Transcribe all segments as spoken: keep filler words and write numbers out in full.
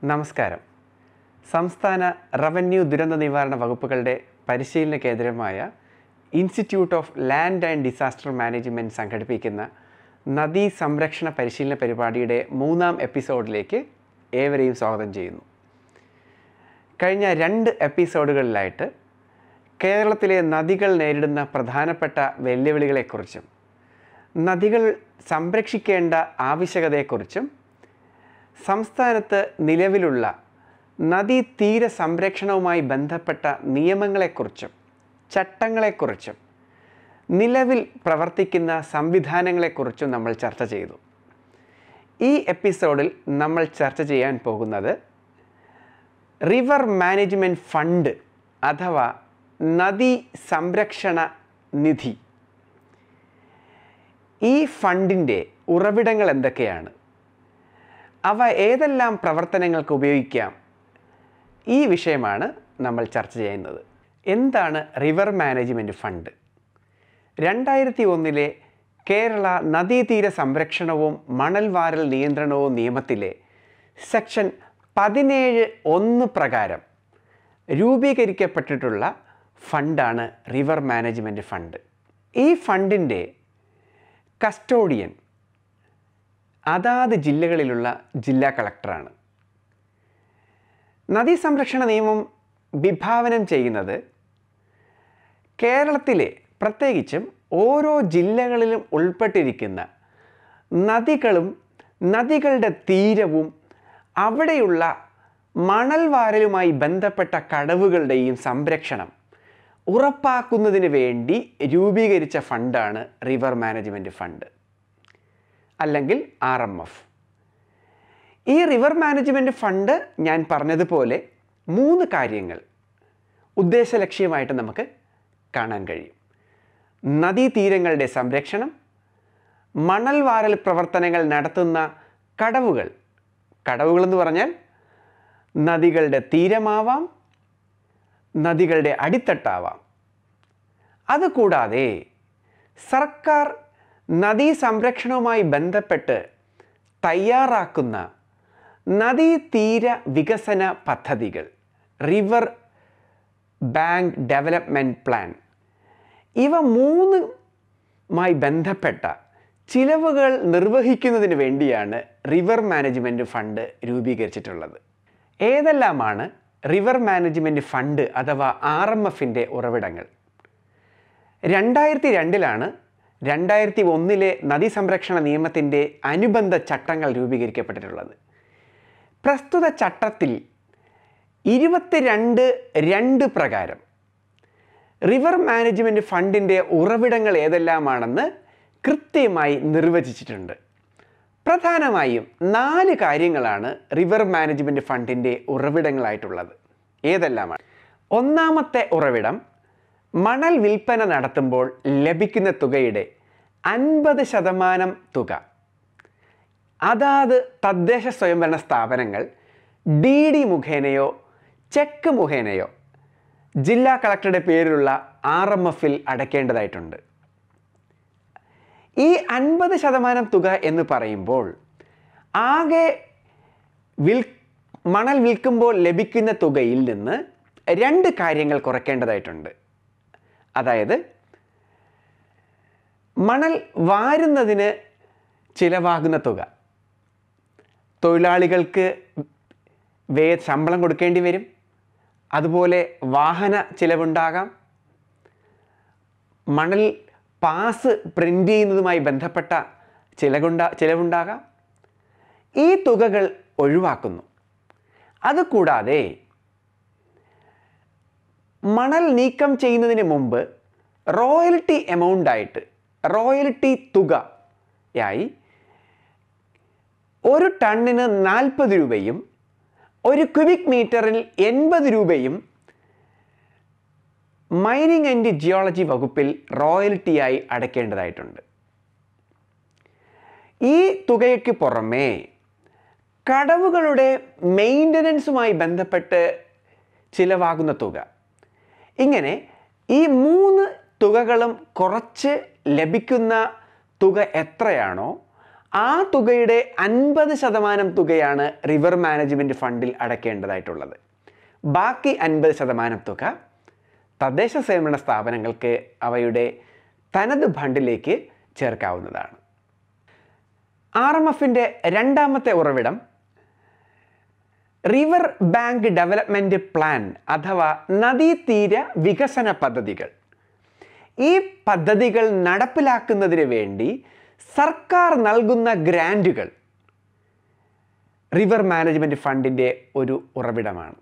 നമസ്കാരം. സംസ്ഥാന റവന്യൂ ദുരന്ത നിവാരണ വകുപ്പുകളുടെ പരിശീലന കേന്ദ്രമായ institute of land and disaster management സംഘടിപ്പിക്കുന്ന നദീ സംരക്ഷണ പരിശീലന പരിപാടിയുടെ മൂന്നാം എപ്പിസോഡിലേക്ക് ഏവരെയും സ്വാഗതം ചെയ്യുന്നു. കഴിഞ്ഞ രണ്ട് എപ്പിസോഡുകളിലായിട്ട് കേരളത്തിലെ നദികൾ നേരിടുന്ന പ്രധാനപ്പെട്ട വെല്ലുവിളികളെക്കുറിച്ചും നദികൾ സംരക്ഷിക്കേണ്ട ആവശ്യകതയെക്കുറിച്ചും സംസ്ഥാനത്ത് നിലവിലുള്ള നദീതീര സംരക്ഷണവുമായി ബന്ധപ്പെട്ട നിയമങ്ങളെക്കുറിച്ചും ചട്ടങ്ങളെക്കുറിച്ചും നിലവിൽ പ്രവർത്തിക്കുന്ന സംവിധാനങ്ങളെക്കുറിച്ചും നമ്മൾ ചർച്ച ചെയ്തു. ഈ എപ്പിസോഡിൽ നമ്മൾ ചർച്ച ചെയ്യാൻ പോകുന്നത് റിവർ മാനേജ്മെൻറ്റ് ഫണ്ട് അഥവാ നദീ സംരക്ഷണ നിധി. ഈ ഫണ്ടിൻ്റെ ഉറവിടങ്ങൾ എന്തൊക്കെയാണ്, അവ ഏതെല്ലാം പ്രവർത്തനങ്ങൾക്ക് ഉപയോഗിക്കാം, ഈ വിഷയമാണ് നമ്മൾ ചർച്ച ചെയ്യുന്നത്. എന്താണ് റിവർ മാനേജ്മെൻറ്റ് ഫണ്ട്? രണ്ടായിരത്തി ഒന്നിലെ കേരള നദീതീര സംരക്ഷണവും മണൽ വാരൽ നിയന്ത്രണവും നിയമത്തിലെ സെക്ഷൻ പതിനേഴ് ഒന്ന് പ്രകാരം രൂപീകരിക്കപ്പെട്ടിട്ടുള്ള ഫണ്ടാണ് റിവർ മാനേജ്മെൻറ്റ് ഫണ്ട്. ഈ ഫണ്ടിൻ്റെ കസ്റ്റോഡിയൻ അതാത് ജില്ലകളിലുള്ള ജില്ലാ കളക്ടറാണ്. നദീ സംരക്ഷണ നിയമം വിഭാവനം ചെയ്യുന്നത് കേരളത്തിലെ പ്രത്യേകിച്ചും ഓരോ ജില്ലകളിലും ഉൾപ്പെട്ടിരിക്കുന്ന നദികളും നദികളുടെ തീരവും അവിടെയുള്ള മണൽ വാരലുമായി ബന്ധപ്പെട്ട കടവുകളുടെയും സംരക്ഷണം ഉറപ്പാക്കുന്നതിന് വേണ്ടി രൂപീകരിച്ച ഫണ്ടാണ് റിവർ മാനേജ്മെൻറ്റ് ഫണ്ട്, അല്ലെങ്കിൽ ആർ എം എഫ്. ഈ റിവർ മാനേജ്മെൻറ്റ് ഫണ്ട് ഞാൻ പറഞ്ഞതുപോലെ മൂന്ന് കാര്യങ്ങൾ ഉദ്ദേശലക്ഷ്യമായിട്ട് നമുക്ക് കാണാൻ കഴിയും. നദീതീരങ്ങളുടെ സംരക്ഷണം, മണൽ വാരൽ പ്രവർത്തനങ്ങൾ നടത്തുന്ന കടവുകൾ, കടവുകളെന്ന് പറഞ്ഞാൽ നദികളുടെ തീരമാവാം, നദികളുടെ അടിത്തട്ടാവാം. അതുകൂടാതെ സർക്കാർ നദീ സംരക്ഷണവുമായി ബന്ധപ്പെട്ട് തയ്യാറാക്കുന്ന നദീതീര വികസന പദ്ധതികൾ, റിവർ ബാങ്ക് ഡെവലപ്മെൻറ്റ് പ്ലാൻ, ഇവ മൂന്നുമായി ബന്ധപ്പെട്ട ചിലവുകൾ നിർവഹിക്കുന്നതിന് വേണ്ടിയാണ് റിവർ മാനേജ്മെൻറ്റ് ഫണ്ട് രൂപീകരിച്ചിട്ടുള്ളത്. ഏതെല്ലാമാണ് റിവർ മാനേജ്മെൻറ്റ് ഫണ്ട് അഥവാ ആർ എം എഫിൻ്റെ ഉറവിടങ്ങൾ? രണ്ടായിരത്തി രണ്ടിലാണ് രണ്ടായിരത്തി ഒന്നിലെ നദീ സംരക്ഷണ നിയമത്തിൻ്റെ അനുബന്ധ ചട്ടങ്ങൾ രൂപീകരിക്കപ്പെട്ടിട്ടുള്ളത്. പ്രസ്തുത ചട്ടത്തിൽ ഇരുപത്തിരണ്ട് രണ്ട് പ്രകാരം റിവർ മാനേജ്മെൻറ്റ് ഫണ്ടിൻ്റെ ഉറവിടങ്ങൾ ഏതെല്ലാമാണെന്ന് കൃത്യമായി നിർവചിച്ചിട്ടുണ്ട്. പ്രധാനമായും നാല് കാര്യങ്ങളാണ് റിവർ മാനേജ്മെൻറ്റ് ഫണ്ടിൻ്റെ ഉറവിടങ്ങളായിട്ടുള്ളത്. ഏതെല്ലാമാണ്? ഒന്നാമത്തെ ഉറവിടം മണൽ വിൽപ്പന നടത്തുമ്പോൾ ലഭിക്കുന്ന തുകയുടെ അൻപത് ശതമാനം തുക അതാത് തദ്ദേശ സ്വയംഭരണ സ്ഥാപനങ്ങൾ ഡി ഡി മുഖേനയോ ചെക്ക് മുഖേനയോ ജില്ലാ കളക്ടറുടെ പേരിലുള്ള ആർ എം എഫിൽ അടയ്ക്കേണ്ടതായിട്ടുണ്ട്. ഈ അൻപത് ശതമാനം തുക എന്ന് പറയുമ്പോൾ ആകെ വിൽ മണൽ വിൽക്കുമ്പോൾ ലഭിക്കുന്ന തുകയിൽ നിന്ന് രണ്ട് കാര്യങ്ങൾ കുറയ്ക്കേണ്ടതായിട്ടുണ്ട്. അതായത് മണൽ വാരുന്നതിന് ചിലവാകുന്ന തുക, തൊഴിലാളികൾക്ക് വേ ശമ്പളം കൊടുക്കേണ്ടി വരും, അതുപോലെ വാഹന ചിലവുണ്ടാകാം, മണൽ പാസ് പ്രിൻ്റ് ചെയ്യുന്നതുമായി ബന്ധപ്പെട്ട ചിലവുണ്ടാ ചിലവുണ്ടാകാം. ഈ തുകകൾ ഒഴിവാക്കുന്നു. അതുകൂടാതെ മണൽ നീക്കം ചെയ്യുന്നതിന് മുമ്പ് റോയൽറ്റി എമൗണ്ടായിട്ട്, റോയൽറ്റി തുകയായി ഒരു ടണ്ണിന് നാൽപ്പത് രൂപയും ഒരു ക്യൂബിക് മീറ്ററിൽ എൺപത് രൂപയും മൈനിങ് ആൻഡ് ജിയോളജി വകുപ്പിൽ റോയൽറ്റിയായി അടയ്ക്കേണ്ടതായിട്ടുണ്ട്. ഈ തുകയ്ക്ക് പുറമേ കടവുകളുടെ മെയിൻ്റനൻസുമായി ബന്ധപ്പെട്ട് ചിലവാകുന്ന തുക, ഇങ്ങനെ ഈ മൂന്ന് തുകകളും കുറച്ച് ലഭിക്കുന്ന തുക എത്രയാണോ ആ തുകയുടെ അൻപത് ശതമാനം തുകയാണ് റിവർ മാനേജ്മെൻറ്റ് ഫണ്ടിൽ അടയ്ക്കേണ്ടതായിട്ടുള്ളത്. ബാക്കി അൻപത് ശതമാനം തുക തദ്ദേശ സ്വയംഭരണ സ്ഥാപനങ്ങൾക്ക് അവയുടെ തനത് ഫണ്ടിലേക്ക് ചേർക്കാവുന്നതാണ്. ആർ എം എഫിൻ്റെ രണ്ടാമത്തെ ഉറവിടം റിവർ ബാങ്ക് ഡെവലപ്മെൻറ്റ് പ്ലാൻ അഥവാ നദീതീര വികസന പദ്ധതികൾ. ഈ പദ്ധതികൾ നടപ്പിലാക്കുന്നതിന് വേണ്ടി സർക്കാർ നൽകുന്ന ഗ്രാൻറ്റുകൾ റിവർ മാനേജ്മെൻറ്റ് ഫണ്ടിൻ്റെ ഒരു ഉറവിടമാണ്.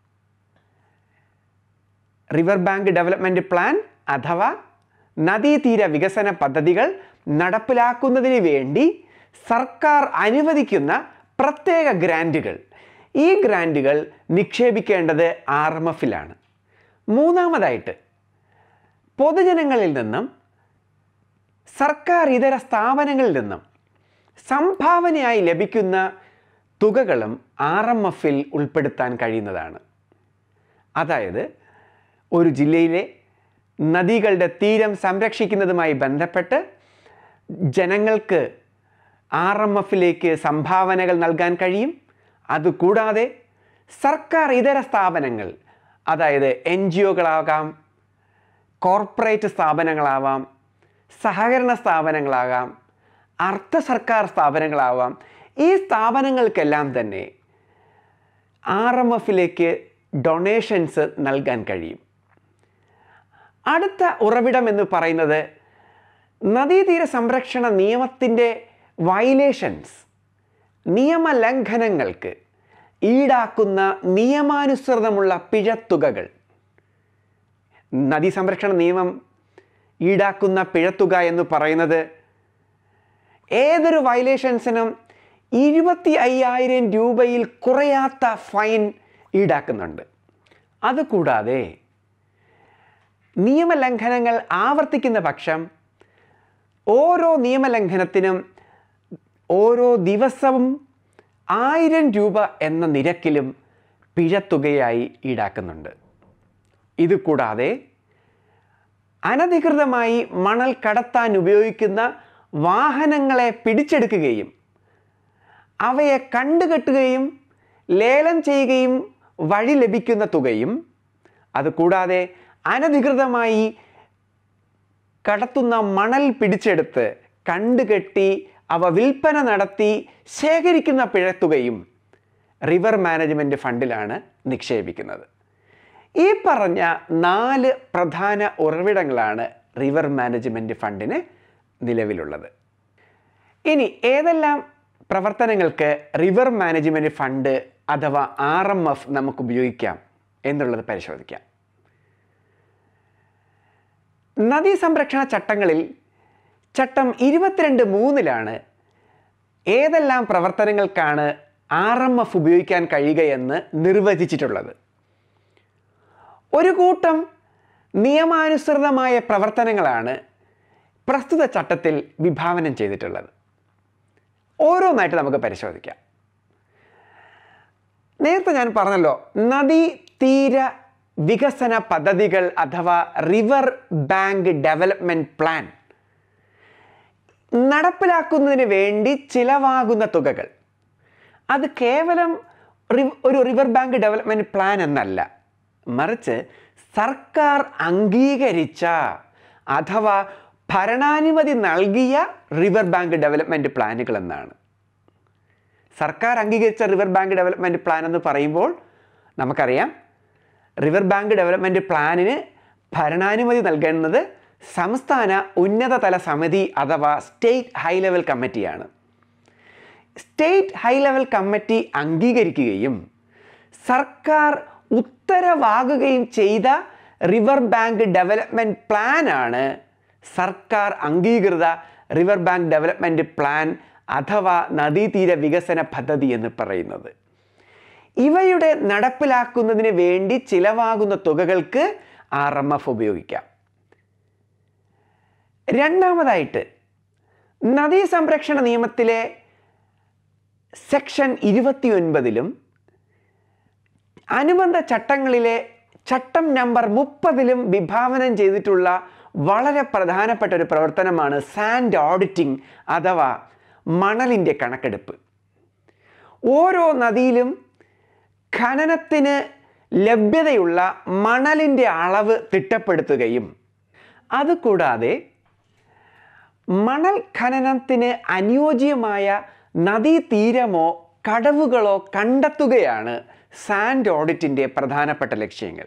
റിവർ ബാങ്ക് ഡെവലപ്മെൻറ്റ് പ്ലാൻ അഥവാ നദീതീര വികസന പദ്ധതികൾ നടപ്പിലാക്കുന്നതിന് വേണ്ടി സർക്കാർ അനുവദിക്കുന്ന പ്രത്യേക ഗ്രാൻറ്റുകൾ, ഈ ഗ്രാൻറ്റുകൾ നിക്ഷേപിക്കേണ്ടത് ആർ എം എഫിലാണ്. മൂന്നാമതായിട്ട് പൊതുജനങ്ങളിൽ നിന്നും സർക്കാർ ഇതര സ്ഥാപനങ്ങളിൽ നിന്നും സംഭാവനയായി ലഭിക്കുന്ന തുകകളും ആർ എം എഫിൽ ഉൾപ്പെടുത്താൻ കഴിയുന്നതാണ്. അതായത് ഒരു ജില്ലയിലെ നദികളുടെ തീരം സംരക്ഷിക്കുന്നതുമായി ബന്ധപ്പെട്ട് ജനങ്ങൾക്ക് ആർ എം എഫിലേക്ക് സംഭാവനകൾ നൽകാൻ കഴിയും. അതുകൂടാതെ സർക്കാർ ഇതര സ്ഥാപനങ്ങൾ, അതായത് എൻ ജി ഒകളാകാം, കോർപ്പറേറ്റ് സ്ഥാപനങ്ങളാവാം, സഹകരണ സ്ഥാപനങ്ങളാകാം, അർദ്ധ സർക്കാർ സ്ഥാപനങ്ങളാവാം, ഈ സ്ഥാപനങ്ങൾക്കെല്ലാം തന്നെ ആർ എം എഫിലേക്ക് ഡൊണേഷൻസ് നൽകാൻ കഴിയും. അടുത്ത ഉറവിടം എന്ന് പറയുന്നത് നദീതീര സംരക്ഷണ നിയമത്തിൻ്റെ വയലേഷൻസ്, നിയമലംഘനങ്ങൾക്ക് ഈടാക്കുന്ന നിയമാനുസൃതമുള്ള പിഴത്തുകകൾ. നദീ സംരക്ഷണ നിയമം ഈടാക്കുന്ന പിഴത്തുക എന്ന് പറയുന്നത് ഏതൊരു വയലേഷൻസിനും ഇരുപത്തി അയ്യായിരം രൂപയിൽ കുറയാത്ത ഫൈൻ ഈടാക്കുന്നുണ്ട്. അതുകൂടാതെ നിയമലംഘനങ്ങൾ ആവർത്തിക്കുന്ന പക്ഷം ഓരോ നിയമലംഘനത്തിനും ഓരോ ദിവസവും ആയിരം രൂപ എന്ന നിരക്കിലും പിഴത്തുകയായി ഈടാക്കുന്നുണ്ട്. ഇതുകൂടാതെ അനധികൃതമായി മണൽ കടത്താൻ ഉപയോഗിക്കുന്ന വാഹനങ്ങളെ പിടിച്ചെടുക്കുകയും അവയെ കണ്ടുകെട്ടുകയും ലേലം ചെയ്യുകയും വഴി ലഭിക്കുന്ന തുകയും, അതുകൂടാതെ അനധികൃതമായി കടത്തുന്ന മണൽ പിടിച്ചെടുത്ത് കണ്ടുകെട്ടി അവ വിൽപ്പന നടത്തി ശേഖരിക്കുന്ന പിഴത്തുകയും റിവർ മാനേജ്മെൻറ്റ് ഫണ്ടിലാണ് നിക്ഷേപിക്കുന്നത്. ഈ പറഞ്ഞ നാല് പ്രധാന ഉറവിടങ്ങളാണ് റിവർ മാനേജ്മെൻറ്റ് ഫണ്ടിന് നിലവിലുള്ളത്. ഇനി ഏതെല്ലാം പ്രവർത്തനങ്ങൾക്ക് റിവർ മാനേജ്മെൻറ്റ് ഫണ്ട് അഥവാ ആർ എം എഫ് നമുക്ക് ഉപയോഗിക്കാം എന്നുള്ളത് പരിശോധിക്കാം. നദീ സംരക്ഷണ ചട്ടങ്ങളിൽ ചട്ടം ഇരുപത്തിരണ്ട് മൂന്നിലാണ് ഏതെല്ലാം പ്രവർത്തനങ്ങൾക്കാണ് ആർ എം എഫ് ഉപയോഗിക്കാൻ കഴിയുകയെന്ന് നിർവചിച്ചിട്ടുള്ളത്. ഒരു കൂട്ടം നിയമാനുസൃതമായ പ്രവർത്തനങ്ങളാണ് പ്രസ്തുത ചട്ടത്തിൽ വിഭാവനം ചെയ്തിട്ടുള്ളത്. ഓരോന്നായിട്ട് നമുക്ക് പരിശോധിക്കാം. നേരത്തെ ഞാൻ പറഞ്ഞല്ലോ, നദീ തീര വികസന പദ്ധതികൾ അഥവാ റിവർ ബാങ്ക് ഡെവലപ്മെൻറ്റ് പ്ലാൻ നടപ്പിലാക്കുന്നതിന് വേണ്ടി ചിലവാകുന്ന തുകകൾ, അത് കേവലം ഒരു റിവർ ബാങ്ക് ഡെവലപ്മെൻറ്റ് പ്ലാൻ എന്നല്ല, മറിച്ച് സർക്കാർ അംഗീകരിച്ച അഥവാ ഭരണാനുമതി നൽകിയ റിവർ ബാങ്ക് ഡെവലപ്മെൻറ്റ് പ്ലാനുകൾ എന്നാണ്. സർക്കാർ അംഗീകരിച്ച റിവർ ബാങ്ക് ഡെവലപ്മെൻറ്റ് പ്ലാൻ എന്ന് പറയുമ്പോൾ നമുക്കറിയാം, റിവർ ബാങ്ക് ഡെവലപ്മെൻറ്റ് പ്ലാനിന് ഭരണാനുമതി നൽകുന്നത് സംസ്ഥാന ഉന്നതതല സമിതി അഥവാ സ്റ്റേറ്റ് ഹൈ ലെവൽ കമ്മിറ്റിയാണ്. സ്റ്റേറ്റ് ഹൈ ലെവൽ കമ്മിറ്റി അംഗീകരിക്കുകയും സർക്കാർ ഉത്തരവാകുകയും ചെയ്ത റിവർ ബാങ്ക് ഡെവലപ്മെൻറ്റ് പ്ലാനാണ് സർക്കാർ അംഗീകൃത റിവർ ബാങ്ക് ഡെവലപ്മെൻറ്റ് പ്ലാൻ അഥവാ നദീതീര വികസന പദ്ധതി എന്ന് പറയുന്നത്. ഇവയുടെ നടപ്പിലാക്കുന്നതിന് വേണ്ടി ചിലവാകുന്ന തുകകൾക്ക് ആർ എം എഫ് ഉപയോഗിക്കാം. രണ്ടാമതായിട്ട്, നദീ സംരക്ഷണ നിയമത്തിലെ സെക്ഷൻ ഇരുപത്തി ഒൻപതിലും അനുബന്ധ ചട്ടങ്ങളിലെ ചട്ടം നമ്പർ മുപ്പതിലും വിഭാവനം ചെയ്തിട്ടുള്ള വളരെ പ്രധാനപ്പെട്ട ഒരു പ്രവർത്തനമാണ് സാൻഡ് ഓഡിറ്റിംഗ് അഥവാ മണലിൻ്റെ കണക്കെടുപ്പ്. ഓരോ നദിയിലും ഖനനത്തിന് ലഭ്യതയുള്ള മണലിൻ്റെ അളവ് തിട്ടപ്പെടുത്തുകയും അതുകൂടാതെ മണൽ ഖനനത്തിന് അനുയോജ്യമായ നദീതീരമോ കടവുകളോ കണ്ടെത്തുകയാണ് സാൻഡ് ഓഡിറ്റിൻ്റെ പ്രധാനപ്പെട്ട ലക്ഷ്യങ്ങൾ.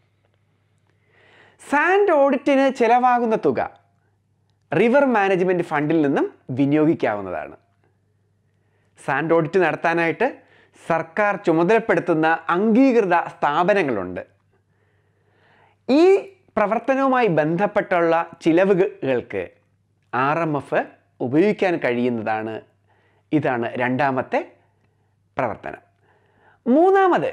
സാൻഡ് ഓഡിറ്റിന് ചിലവാകുന്ന തുക റിവർ മാനേജ്മെൻറ്റ് ഫണ്ടിൽ നിന്നും വിനിയോഗിക്കാവുന്നതാണ്. സാൻഡ് ഓഡിറ്റ് നടത്താനായിട്ട് സർക്കാർ ചുമതലപ്പെടുത്തുന്ന അംഗീകൃത സ്ഥാപനങ്ങളുണ്ട്. ഈ പ്രവർത്തനവുമായി ബന്ധപ്പെട്ടുള്ള ചിലവുകൾക്ക് ആർ എം എഫ് ഉപയോഗിക്കാൻ കഴിയുന്നതാണ്. ഇതാണ് രണ്ടാമത്തെ പ്രവർത്തനം. മൂന്നാമത്,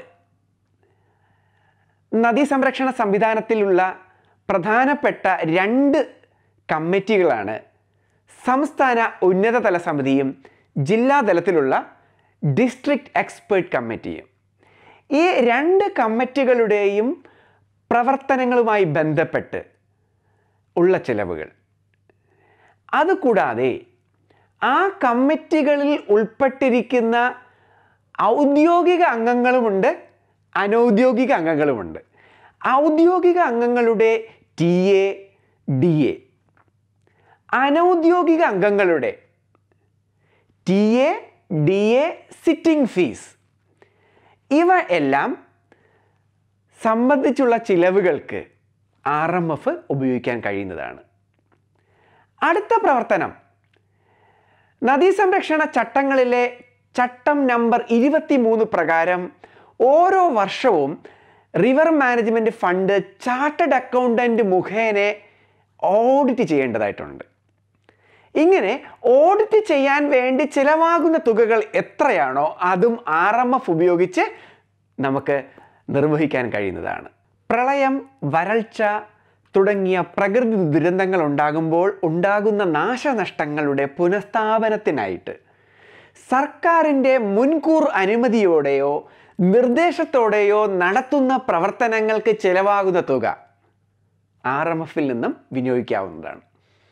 നദീ സംരക്ഷണ സംവിധാനത്തിലുള്ള പ്രധാനപ്പെട്ട രണ്ട് കമ്മിറ്റികളാണ് സംസ്ഥാന ഉന്നതതല സമിതിയും ജില്ലാതലത്തിലുള്ള ഡിസ്ട്രിക്ട് എക്സ്പേർട്ട് കമ്മിറ്റിയും. ഈ രണ്ട് കമ്മിറ്റികളുടെയും പ്രവർത്തനങ്ങളുമായി ബന്ധപ്പെട്ട് ഉള്ള ചിലവുകൾ, അതുകൂടാതെ ആ കമ്മിറ്റികളിൽ ഉൾപ്പെട്ടിരിക്കുന്ന ഔദ്യോഗിക അംഗങ്ങളുമുണ്ട്, അനൗദ്യോഗിക അംഗങ്ങളുമുണ്ട്. ഔദ്യോഗിക അംഗങ്ങളുടെ ടി എ, ഡി എ, അനൗദ്യോഗിക അംഗങ്ങളുടെ T A, D A, sitting fees, ഇവ എല്ലാം സംബന്ധിച്ചുള്ള ചിലവുകൾക്ക് ആർ എം എഫ് ഉപയോഗിക്കാൻ കഴിയുന്നതാണ്. അടുത്ത പ്രവർത്തനം, നദീസംരക്ഷണ ചട്ടങ്ങളിലെ ചട്ടം നമ്പർ ഇരുപത്തി മൂന്ന് പ്രകാരം ഓരോ വർഷവും river management fund chartered accountant മുഖേന ഓഡിറ്റ് ചെയ്യേണ്ടതായിട്ടുണ്ട്. ഇങ്ങനെ ഓഡിറ്റ് ചെയ്യാൻ വേണ്ടി ചിലവാകുന്ന തുകകൾ എത്രയാണോ അതും ആർ എം എഫ് ഉപയോഗിച്ച് നമുക്ക് നിർവഹിക്കാൻ കഴിയുന്നതാണ്. പ്രളയം, വരൾച്ച തുടങ്ങിയ പ്രകൃതി ദുരന്തങ്ങൾ ഉണ്ടാകുമ്പോൾ ഉണ്ടാകുന്ന നാശനഷ്ടങ്ങളുടെ പുനഃസ്ഥാപനത്തിനായിട്ട് സർക്കാരിൻ്റെ മുൻകൂർ അനുമതിയോടെയോ നിർദ്ദേശത്തോടെയോ നടത്തുന്ന പ്രവർത്തനങ്ങൾക്ക് ചിലവാകുന്ന തുക ആർ എം എഫിൽ നിന്നും വിനിയോഗിക്കാവുന്നതാണ്.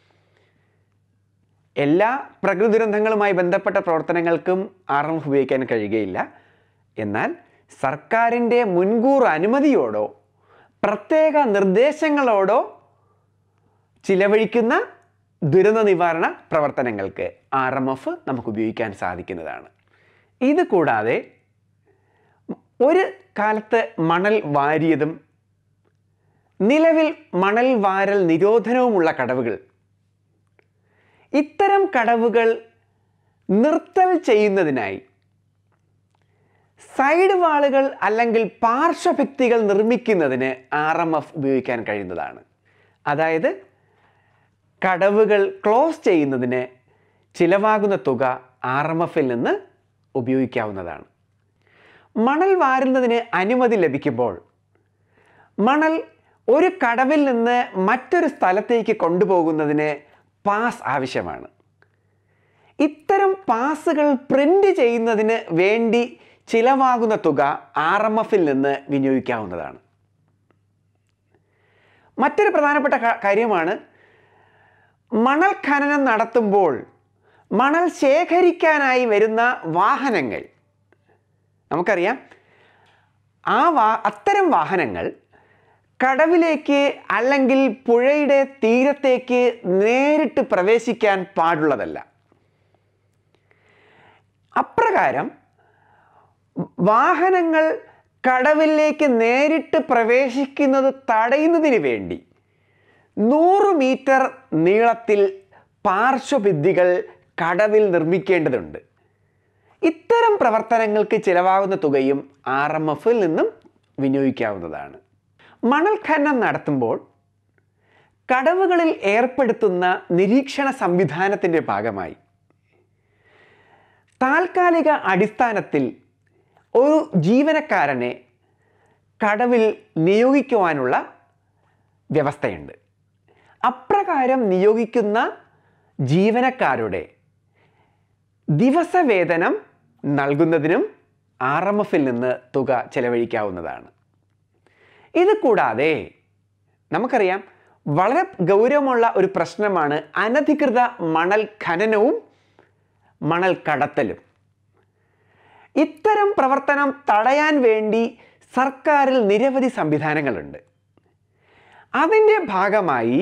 എല്ലാ പ്രകൃതി ദുരന്തങ്ങളുമായി ബന്ധപ്പെട്ട പ്രവർത്തനങ്ങൾക്കും ആർ എം എഫ് ഉപയോഗിക്കാൻ കഴിയുകയില്ല. എന്നാൽ സർക്കാരിൻ്റെ മുൻകൂർ അനുമതിയോടോ പ്രത്യേക നിർദ്ദേശങ്ങളോടോ ചിലവഴിക്കുന്ന ദുരന്ത നിവാരണ പ്രവർത്തനങ്ങൾക്ക് ആർ എം എഫ് നമുക്ക് ഉപയോഗിക്കാൻ സാധിക്കുന്നതാണ്. ഇത് കൂടാതെ ഒരു കാലത്ത് മണൽ വാരിയതും നിലവിൽ മണൽ വാരൽ നിരോധനവുമുള്ള കടവുകൾ, ഇത്തരം കടവുകൾ നിർത്തൽ ചെയ്യുന്നതിനായി സൈഡ് വാളുകൾ അല്ലെങ്കിൽ പാർശ്വഭിത്തികൾ നിർമ്മിക്കുന്നതിന് ആർ എം എഫ് ഉപയോഗിക്കാൻ കഴിയുന്നതാണ്. അതായത് കടവുകൾ ക്ലോസ് ചെയ്യുന്നതിന് ചിലവാകുന്ന തുക ആർ എം എഫിൽ നിന്ന് ഉപയോഗിക്കാവുന്നതാണ്. മണൽ വാരുന്നതിന് അനുമതി ലഭിക്കുമ്പോൾ മണൽ ഒരു കടവിൽ നിന്ന് മറ്റൊരു സ്ഥലത്തേക്ക് കൊണ്ടുപോകുന്നതിന് പാസ് ആവശ്യമാണ്. ഇത്തരം പാസുകൾ പ്രിൻ്റ് ചെയ്യുന്നതിന് വേണ്ടി ചിലവാകുന്ന തുക ആർ എം എഫിൽ നിന്ന് വിനിയോഗിക്കാവുന്നതാണ്. മറ്റൊരു പ്രധാനപ്പെട്ട കാര്യമാണ്, മണൽ ഖനനം നടത്തുമ്പോൾ മണൽ ശേഖരിക്കാനായി വരുന്ന വാഹനങ്ങൾ. നമുക്കറിയാം, ആ വാ അത്തരം വാഹനങ്ങൾ കടവിലേക്ക് അല്ലെങ്കിൽ പുഴയുടെ തീരത്തേക്ക് നേരിട്ട് പ്രവേശിക്കാൻ പാടുള്ളതല്ല. അപ്രകാരം വാഹനങ്ങൾ കടവിലേക്ക് നേരിട്ട് പ്രവേശിക്കുന്നത് തടയുന്നതിന് വേണ്ടി നൂറ് മീറ്റർ നീളത്തിൽ പാർശ്വഭിത്തികൾ കടവിൽ നിർമ്മിക്കേണ്ടതുണ്ട്. ഇത്തരം പ്രവർത്തനങ്ങൾക്ക് ചിലവാകുന്ന തുകയും ആർ എം എഫിൽ നിന്നും വിനിയോഗിക്കാവുന്നതാണ്. മണൽ ഖനനം നടത്തുമ്പോൾ കടവുകളിൽ ഏർപ്പെടുത്തുന്ന നിരീക്ഷണ സംവിധാനത്തിൻ്റെ ഭാഗമായി താൽക്കാലിക അടിസ്ഥാനത്തിൽ ഒരു ജീവനക്കാരനെ കടവിൽ നിയോഗിക്കുവാനുള്ള വ്യവസ്ഥയുണ്ട്. അപ്രകാരം നിയോഗിക്കുന്ന ജീവനക്കാരുടെ ദിവസവേതനം നൽകുന്നതിനും ആർ എം എഫിൽ നിന്ന് തുക ചെലവഴിക്കാവുന്നതാണ്. ഇത് കൂടാതെ നമുക്കറിയാം, വളരെ ഗൗരവമുള്ള ഒരു പ്രശ്നമാണ് അനധികൃത മണൽ ഖനനവും മണൽ കടത്തലും. ഇത്തരം പ്രവർത്തനം തടയാൻ വേണ്ടി സർക്കാരിൽ നിരവധി സംവിധാനങ്ങളുണ്ട്. അതിൻ്റെ ഭാഗമായി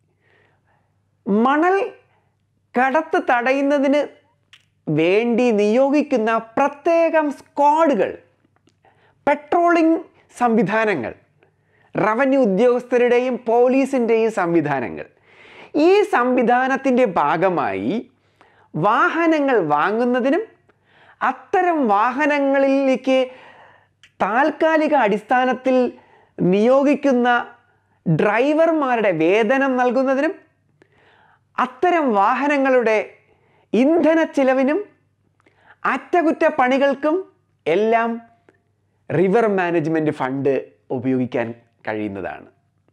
മണൽ കടത്ത് തടയുന്നതിന് വേണ്ടി നിയോഗിക്കുന്ന പ്രത്യേകം സ്ക്വാഡുകൾ, പെട്രോളിംഗ് സംവിധാനങ്ങൾ, റവന്യൂ ഉദ്യോഗസ്ഥരുടെയും പോലീസിൻ്റെയും സംവിധാനങ്ങൾ, ഈ സംവിധാനത്തിൻ്റെ ഭാഗമായി വാഹനങ്ങൾ വാങ്ങുന്നതിനും അത്തരം വാഹനങ്ങളിലേക്ക് താൽക്കാലിക അടിസ്ഥാനത്തിൽ നിയോഗിക്കുന്ന ഡ്രൈവർമാരുടെ വേതനം നൽകുന്നതിനും അത്തരം വാഹനങ്ങളുടെ ഇന്ധന ചിലവിനും അറ്റകുറ്റപ്പണികൾക്കും എല്ലാം റിവർ മാനേജ്മെൻറ്റ് ഫണ്ട് ഉപയോഗിക്കാൻ കഴിയുന്നതാണ്.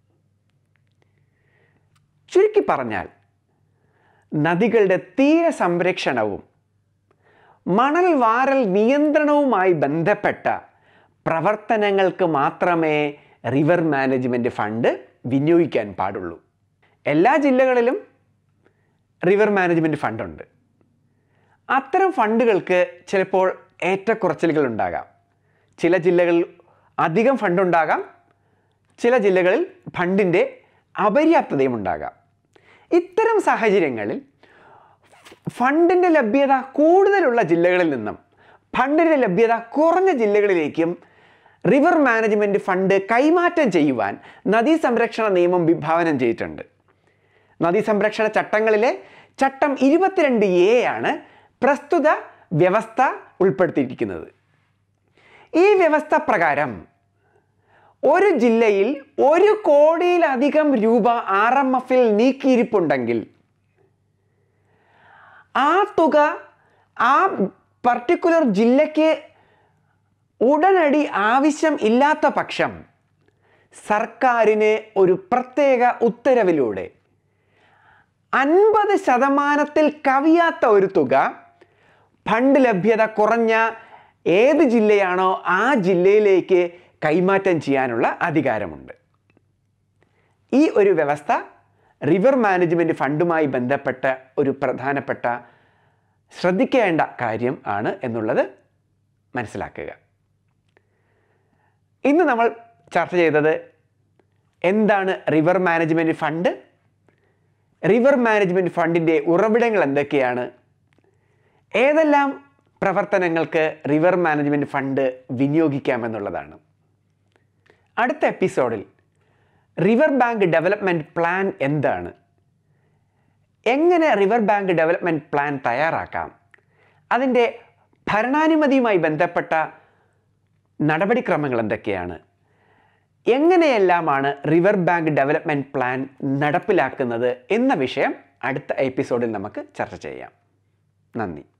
ചുരുക്കി പറഞ്ഞാൽ നദികളുടെ തീര സംരക്ഷണവും മണൽ വാരൽ നിയന്ത്രണവുമായി ബന്ധപ്പെട്ട പ്രവർത്തനങ്ങൾക്ക് മാത്രമേ റിവർ മാനേജ്മെൻറ്റ് ഫണ്ട് വിനിയോഗിക്കാൻ പാടുള്ളൂ. എല്ലാ ജില്ലകളിലും റിവർ മാനേജ്മെൻറ്റ് ഫണ്ടുണ്ട്. അത്തരം ഫണ്ടുകൾക്ക് ചിലപ്പോൾ ഏറ്റക്കുറച്ചിലുകൾ ഉണ്ടാകാം. ചില ജില്ലകളിൽ അധികം ഫണ്ടുണ്ടാകാം, ചില ജില്ലകളിൽ ഫണ്ടിൻ്റെ അപര്യാപ്തതയും ഉണ്ടാകാം. ഇത്തരം സാഹചര്യങ്ങളിൽ ഫണ്ടിൻ്റെ ലഭ്യത കൂടുതലുള്ള ജില്ലകളിൽ നിന്നും ഫണ്ടിൻ്റെ ലഭ്യത കുറഞ്ഞ ജില്ലകളിലേക്കും റിവർ മാനേജ്മെൻറ്റ് ഫണ്ട് കൈമാറ്റം ചെയ്യുവാൻ നദീ സംരക്ഷണ നിയമം വിഭാവനം ചെയ്തിട്ടുണ്ട്. നദീ സംരക്ഷണ ചട്ടങ്ങളിലെ ചട്ടം ഇരുപത്തിരണ്ട് എ ആണ് പ്രസ്തുത വ്യവസ്ഥ ഉൾപ്പെടുത്തിയിരിക്കുന്നത്. ഈ വ്യവസ്ഥ പ്രകാരം ഒരു ജില്ലയിൽ ഒരു കോടിയിലധികം രൂപ ആർ എം എഫിൽ നീക്കിയിരിപ്പുണ്ടെങ്കിൽ ആ തുക ആ പർട്ടിക്കുലർ ജില്ലയ്ക്ക് ഉടനടി ആവശ്യം ഇല്ലാത്ത പക്ഷം സർക്കാരിന് ഒരു പ്രത്യേക ഉത്തരവിലൂടെ അൻപത് ശതമാനത്തിൽ കവിയാത്ത ഒരു തുക ഫണ്ട് ലഭ്യത കുറഞ്ഞ ഏത് ജില്ലയാണോ ആ ജില്ലയിലേക്ക് കൈമാറ്റം ചെയ്യാനുള്ള അധികാരമുണ്ട്. ഈ ഒരു വ്യവസ്ഥ റിവർ മാനേജ്മെൻറ്റ് ഫണ്ടുമായി ബന്ധപ്പെട്ട ഒരു പ്രധാനപ്പെട്ട ശ്രദ്ധിക്കേണ്ട കാര്യം ആണ് എന്നുള്ളത് മനസ്സിലാക്കുക. ഇന്ന് നമ്മൾ ചർച്ച ചെയ്തത് എന്താണ് river management fund, river management ഫണ്ടിൻ്റെ ഉറവിടങ്ങൾ എന്തൊക്കെയാണ്, ഏതെല്ലാം പ്രവർത്തനങ്ങൾക്ക് റിവർ മാനേജ്മെൻറ്റ് ഫണ്ട് വിനിയോഗിക്കാമെന്നുള്ളതാണ്. അടുത്ത എപ്പിസോഡിൽ റിവർ ബാങ്ക് ഡെവലപ്മെൻറ്റ് പ്ലാൻ എന്താണ്, എങ്ങനെ റിവർ ബാങ്ക് ഡെവലപ്മെൻറ്റ് പ്ലാൻ തയ്യാറാക്കാം, അതിൻ്റെ ഭരണാനുമതിയുമായി ബന്ധപ്പെട്ട നടപടിക്രമങ്ങൾ എന്തൊക്കെയാണ്, എങ്ങനെയെല്ലാമാണ് റിവർ ബാങ്ക് ഡെവലപ്മെൻറ്റ് പ്ലാൻ നടപ്പിലാക്കുന്നത് എന്ന വിഷയം അടുത്ത എപ്പിസോഡിൽ നമുക്ക് ചർച്ച ചെയ്യാം. നന്ദി.